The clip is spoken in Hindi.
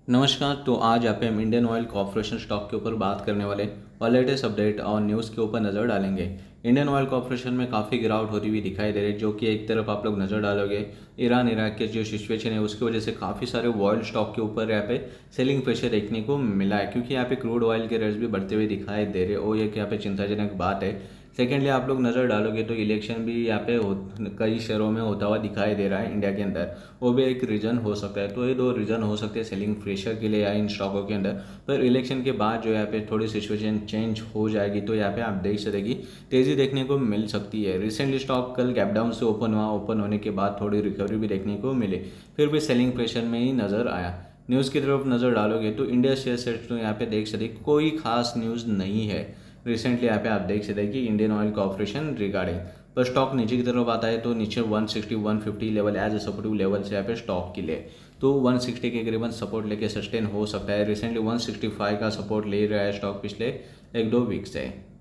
नमस्कार। तो आज यहाँ पे हम इंडियन ऑयल कॉर्पोरेशन स्टॉक के ऊपर बात करने वाले और लेटेस्ट अपडेट और न्यूज़ के ऊपर नज़र डालेंगे। इंडियन ऑयल कॉर्पोरेशन में काफ़ी गिरावट होती हुई दिखाई दे रही है, जो कि एक तरफ आप लोग नज़र डालोगे ईरान इराक के जो सिचुएशन है उसकी वजह से काफ़ी सारे ऑयल स्टॉक के ऊपर यहाँ पे सेलिंग प्रेशर देखने को मिला है, क्योंकि यहाँ पे क्रूड ऑयल के रेट्स भी बढ़ते हुए दिखाई दे रहे हैं और एक यहाँ पे चिंताजनक बात है। सेकेंडली आप लोग नज़र डालोगे तो इलेक्शन भी यहाँ पे कई शहरों में होता हुआ दिखाई दे रहा है इंडिया के अंदर, वो भी एक रीज़न हो सकता है। तो ये दो रीज़न हो सकते हैं सेलिंग प्रेशर के लिए या इन स्टॉकों के अंदर। पर इलेक्शन के बाद जो यहाँ पे थोड़ी सिचुएशन चेंज हो जाएगी तो यहाँ पे आप देख सकेगी तेज़ी देखने को मिल सकती है। रिसेंटली स्टॉक कल गैप डाउन से ओपन हुआ, ओपन होने के बाद थोड़ी रिकवरी भी देखने को मिली, फिर भी सेलिंग प्रेशर में ही नज़र आया। न्यूज़ की तरफ नज़र डालोगे तो इंडिया शेयर सेट तो यहाँ पे देख सकते कोई खास न्यूज़ नहीं है। रिसेंटली यहाँ पे आप देख सकते हैं कि इंडियन ऑयल कॉर्पोरेशन रिगार्डिंग पर स्टॉक नीचे की तरफ आता है तो नीचे 160 150 level as a supportive level से यहाँ पे स्टॉक के लिए तो 160 के करीबन सपोर्ट लेके सस्टेन हो सकता है। रिसेंटली 165 का सपोर्ट ले रहा है स्टॉक पिछले 1-2 वीक से।